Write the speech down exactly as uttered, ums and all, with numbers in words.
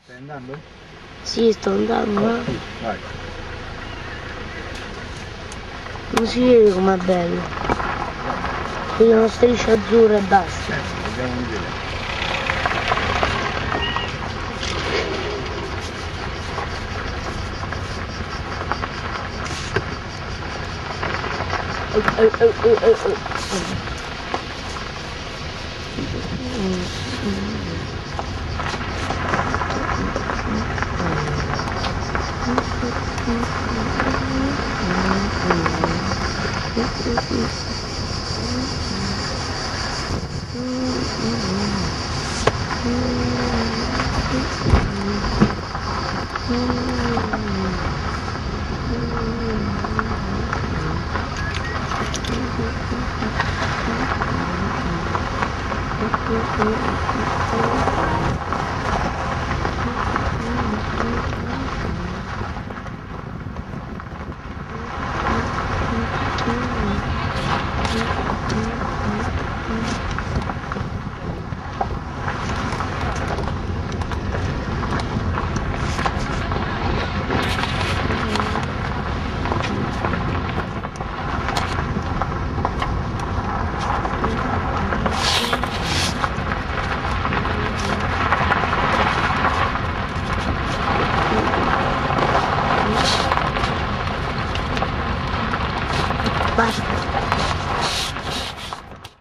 Stai andando? Sì, sto andando, Oh, ma sì, vai. non si vede com'è bello. Vedi una striscia azzurra e basta. Eh, vediamo vedere. Oh, oh, oh, oh, oh, oh. Mm-hmm.